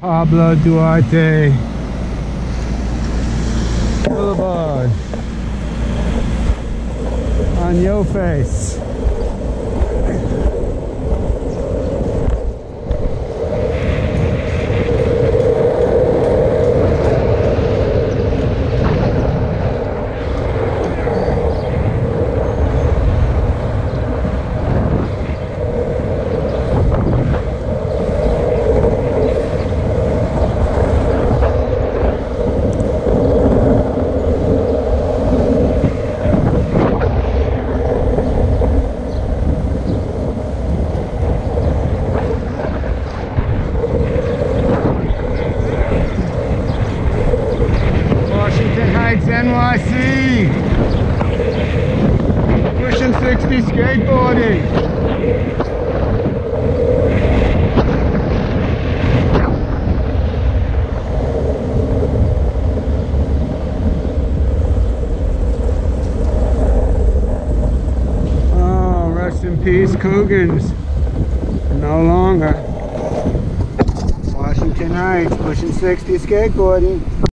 Pablo Duarte Boulevard on your face. Washington Heights, NYC. Pushing 60 skateboarding. Oh, rest in peace, Cougars. No longer. Washington Heights, pushing 60 skateboarding.